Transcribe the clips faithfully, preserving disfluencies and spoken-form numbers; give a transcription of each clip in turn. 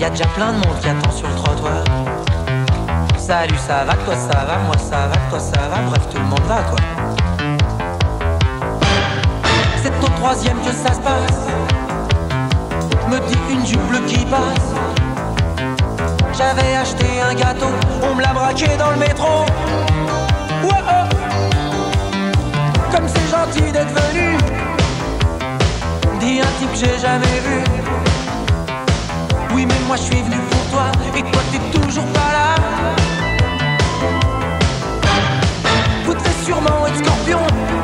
y a déjà plein de monde qui attend sur le trottoir. Salut, ça va, toi ça va, moi ça va, toi ça va, bref tout le monde va quoi. C'est au troisième que ça se passe, me dit une jupe bleue qui passe. J'avais acheté un gâteau, on me l'a braqué dans le métro. Wow, oh. Comme c'est gentil d'être venu, dit un type que j'ai jamais vu. Oui mais moi je suis venu pour toi, et toi t'es toujours pas là. Voudrais sûrement être scorpion,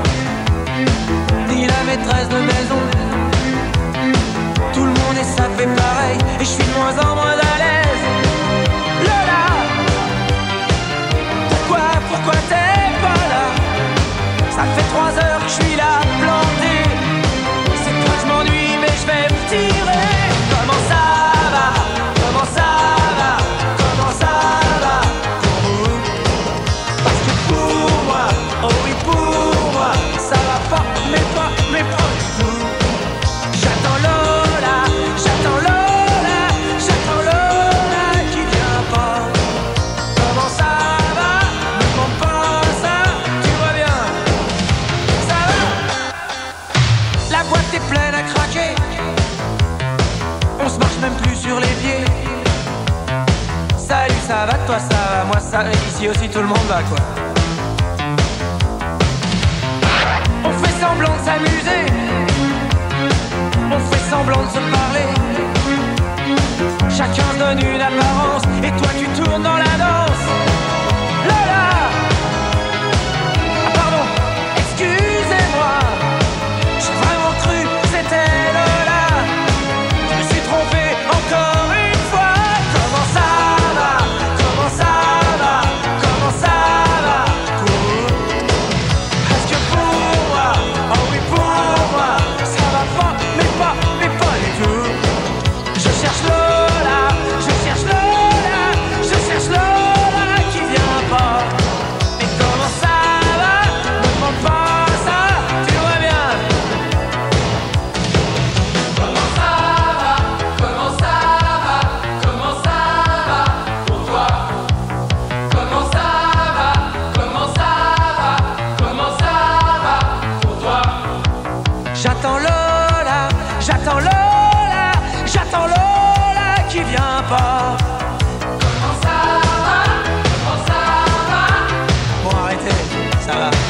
dit la maîtresse de maison. Tout le monde et ça fait pareil, et je suis de moins en moins à l'aise. Lola, pourquoi, pourquoi t'es pas là? Ça fait trois heures que je suis là, planté. C'est pas que je m'ennuie, mais je vais me tirer. Comment ça va? Comment ça va? Comment ça va pour vous? Parce que pour moi, oh oui pour moi, ça va pas, mais pas, mais pas du tout. J'attends Lola, j'attends Lola, j'attends Lola qui vient pas. Comment ça va? Ne demande pas ça, tu vois bien. Ça va? La boîte est pleine à craquer, on se marche même plus sur les pieds. Salut, ça va, toi ça va, moi ça va, ici aussi tout le monde va quoi. On fait semblant de s'amuser, on fait semblant de se parler. Chacun se donne une apparence, et toi tu tournes dans la danse. Lola, ah pardon, excusez-moi, j'ai vraiment cru que c'était Lola. Je me suis trompé encore une fois. Comment ça va? Comment ça va? Comment ça va pour vous? Parce que pour moi, oh oui pour moi, ça va pas, mais pas, mais pas du tout. Je cherche Lola, je cherche Lola, je cherche Lola qui vient pas. Et comment ça va? Ne demande pas ça, tu vois bien. Comment ça va? Comment ça va? Comment ça va pour toi? Comment ça va? Comment ça va? Comment ça va pour toi? J'attends Lola, j'attends Lola, j'attends Lola qui vient pas. Comment ça va? Comment ça va? Bon arrêtez, ça va.